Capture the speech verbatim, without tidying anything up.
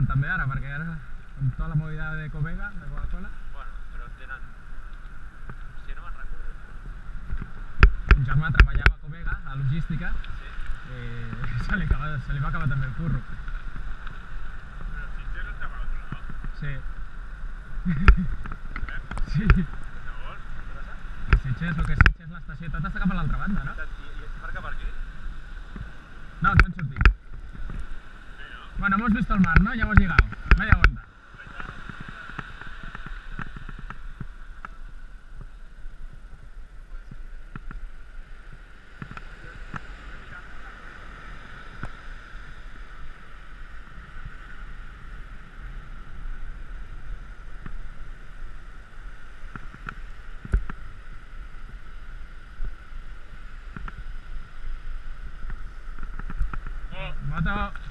també ara, perquè ara amb tota la movida de Covega, de Coca-Cola... Bueno, però tenen... Si no me'n recordo. Un germà treballava a Covega, a logística, Sí. eh, se, li acaba, se li va acabar també el curro. Però Sitges estava a otro, no? Sí. Eh? Sí. Llavors, A Sitges, el que és Sitges, l'estació, tot està cap a l'altra banda, no? I, i es marca per aquí? No, ens hem sortit. sí, no? Bueno, hemos visto el mar, ¿no? Ya hemos llegado. Vaya vuelta. Oh. Moto.